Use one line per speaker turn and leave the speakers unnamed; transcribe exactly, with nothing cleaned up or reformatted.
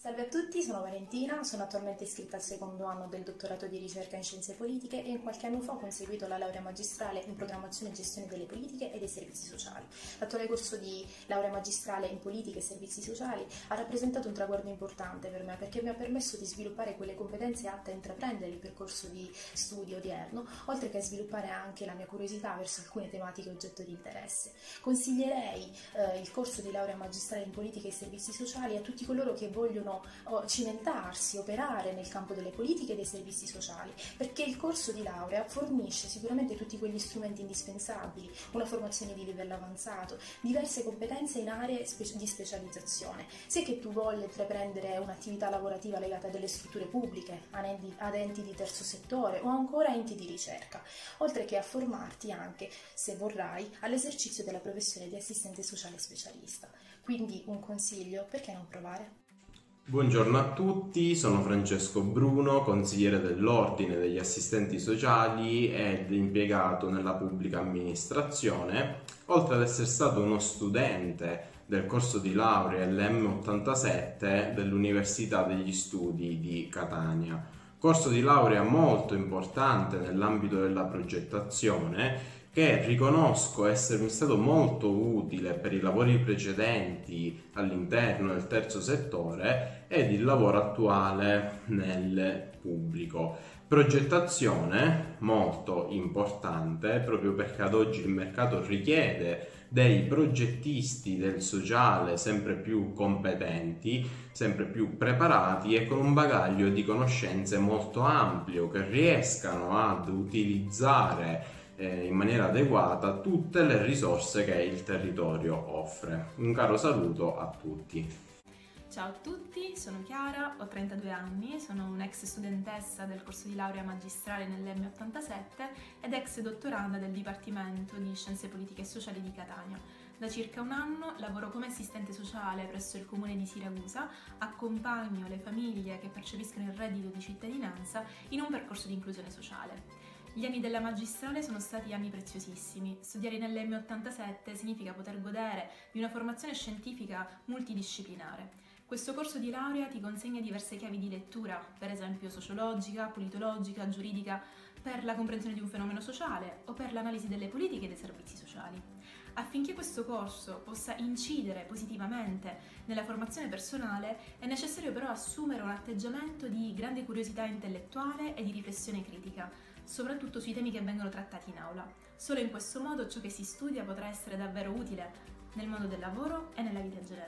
Salve a tutti, sono Valentina, sono attualmente iscritta al secondo anno del dottorato di ricerca in scienze politiche e qualche anno fa ho conseguito la laurea magistrale in programmazione e gestione delle politiche e dei servizi sociali. L'attuale corso di laurea magistrale in politiche e servizi sociali ha rappresentato un traguardo importante per me perché mi ha permesso di sviluppare quelle competenze atte a intraprendere il percorso di studio odierno, oltre che a sviluppare anche la mia curiosità verso alcune tematiche oggetto di interesse. Consiglierei eh, il corso di laurea magistrale in politiche e servizi sociali a tutti coloro che vogliono cimentarsi, operare nel campo delle politiche e dei servizi sociali, perché il corso di laurea fornisce sicuramente tutti quegli strumenti indispensabili, una formazione di livello avanzato, diverse competenze in aree di specializzazione, sia che tu voglia intraprendere un'attività lavorativa legata a delle strutture pubbliche, ad enti di terzo settore o ancora enti di ricerca, oltre che a formarti anche, se vorrai, all'esercizio della professione di assistente sociale specialista. Quindi un consiglio, perché non provare?
Buongiorno a tutti, sono Francesco Bruno, consigliere dell'Ordine degli Assistenti Sociali ed impiegato nella pubblica amministrazione, oltre ad essere stato uno studente del corso di laurea L M ottantasette dell'Università degli Studi di Catania. Corso di laurea molto importante nell'ambito della progettazione, che riconosco essermi stato molto utile per i lavori precedenti all'interno del terzo settore ed il lavoro attuale nel pubblico. Progettazione molto importante proprio perché ad oggi il mercato richiede dei progettisti del sociale sempre più competenti, sempre più preparati e con un bagaglio di conoscenze molto ampio, che riescano ad utilizzare in maniera adeguata tutte le risorse che il territorio offre. Un caro saluto a tutti.
Ciao a tutti, sono Chiara, ho trentadue anni, sono un'ex studentessa del corso di laurea magistrale nell'L M ottantasette ed ex dottoranda del Dipartimento di Scienze Politiche e Sociali di Catania. Da circa un anno lavoro come assistente sociale presso il comune di Siracusa, accompagno le famiglie che percepiscono il reddito di cittadinanza in un percorso di inclusione sociale. Gli anni della magistrale sono stati anni preziosissimi. Studiare nell'L M ottantasette significa poter godere di una formazione scientifica multidisciplinare. Questo corso di laurea ti consegna diverse chiavi di lettura, per esempio sociologica, politologica, giuridica, per la comprensione di un fenomeno sociale o per l'analisi delle politiche e dei servizi sociali. Affinché questo corso possa incidere positivamente nella formazione personale è necessario però assumere un atteggiamento di grande curiosità intellettuale e di riflessione critica, soprattutto sui temi che vengono trattati in aula. Solo in questo modo ciò che si studia potrà essere davvero utile nel mondo del lavoro e nella vita in generale.